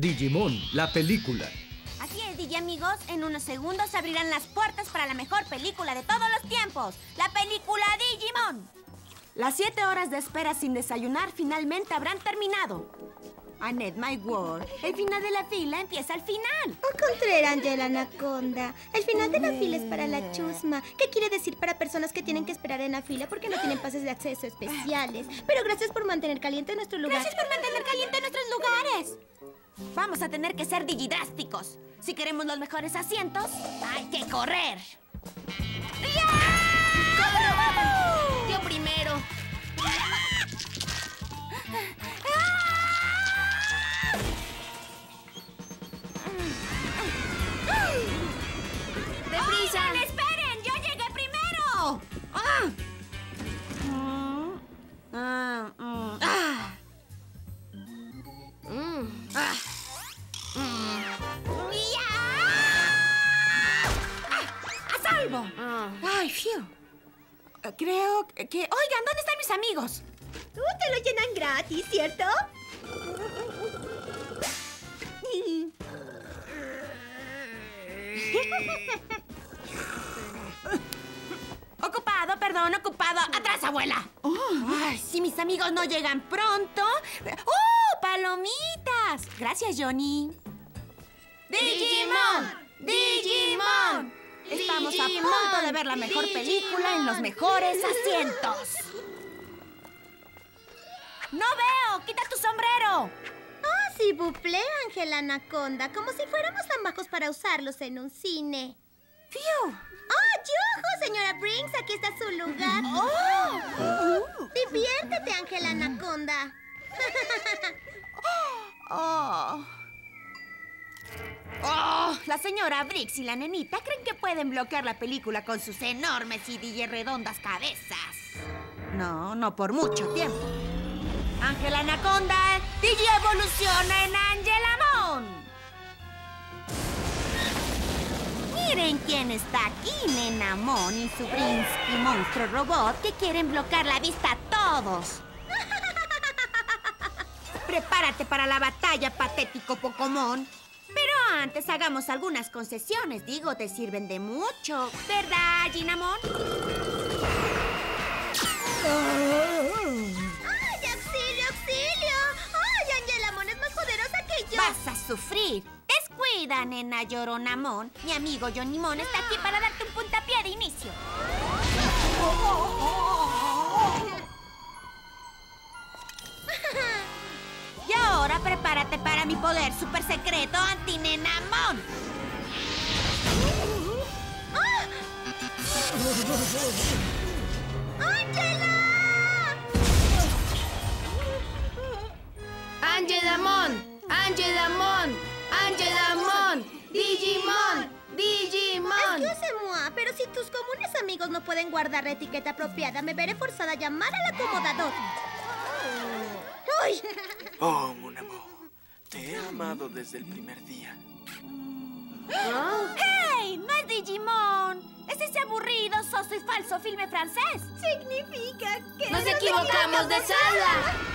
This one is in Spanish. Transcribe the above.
Digimon, la película. Así es, Digi amigos, en unos segundos se abrirán las puertas para la mejor película de todos los tiempos, la película Digimon. Las 7 horas de espera sin desayunar finalmente habrán terminado. Annette, my word, el final de la fila empieza al final. Au contraire, Angela Anaconda. El final de la fila es para la chusma. ¿Qué quiere decir para personas que tienen que esperar en la fila porque no tienen pases de acceso especiales? Pero gracias por mantener caliente nuestro lugar. Gracias por mantener caliente nuestros lugares. Vamos a tener que ser digidrásticos. Si queremos los mejores asientos, hay que correr. ¡Corre! Yo primero. ¡Deprisa! ¡Oigan, esperen! ¡Yo llegué primero! ¡A salvo! ¡Ay, fiu! Creo que... Oigan, ¿dónde están mis amigos? Te lo llenan gratis, ¿cierto? Ocupado, perdón, ocupado. ¡Atrás, abuela! Ay, si mis amigos no llegan pronto... ¡Oh, palomitas! Gracias, Johnny. ¡Digimon! ¡Digimon! Estamos a punto de ver la mejor película en los mejores asientos. ¡No veo! ¡Quita tu sombrero! Ah, s'il vous plaît, Angela Anaconda. Como si fuéramos tan bajos para usarlos en un cine. ¡Fiu! ¡Oh, yujú, señora Brinks! Aquí está su lugar. Diviértete, Angela Anaconda. La señora Briggs y la nenita creen que pueden bloquear la película con sus enormes y DJ redondas cabezas. No, no por mucho tiempo. Angela Anaconda, Digi evoluciona en Angelamon. Miren quién está aquí, Nenamon y su Brinsky monstruo robot que quieren bloquear la vista a todos. Prepárate para la batalla, patético Pokémon. Pero antes hagamos algunas concesiones. Digo, te sirven de mucho. ¿Verdad, Ginamon? ¡Ay, auxilio, auxilio! ¡Ay, Angelamon es más poderosa que yo! Vas a sufrir. Descuida, nena Lloronamon. Mi amigo Johnny-mon está aquí para darte un puntapié de inicio. Y ahora prepárate para mi poder super secreto anti-Nenamon. ¡Angela! ¡Angelamon! ¡Angelamon! ¡Angelamon! ¡Digimon! ¡Digimon! Excuse-moi, pero si tus comunes amigos no pueden guardar la etiqueta apropiada, me veré forzada a llamar al acomodador. ¡Ay! Oh, mon amour, te he amado desde el primer día. ¡Hey! ¡No es Digimon! ¡Es ese aburrido, soso y falso filme francés! Significa que... ¡Nos equivocamos de sala!